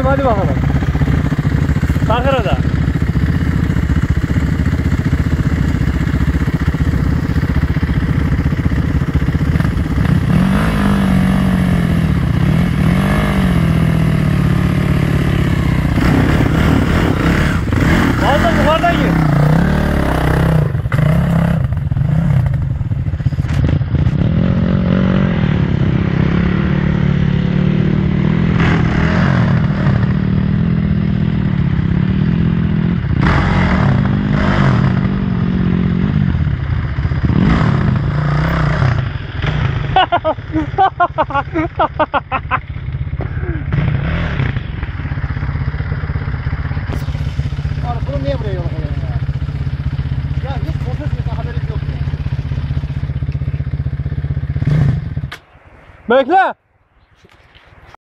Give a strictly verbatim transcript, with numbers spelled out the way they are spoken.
hadi bakalım. Sakara'da. Fazla yukarıdan gir. Abi bunu niye buraya yola koyuyorsun ya? Ya hiç konuşmuyorsan haberin yok ya. Bekle.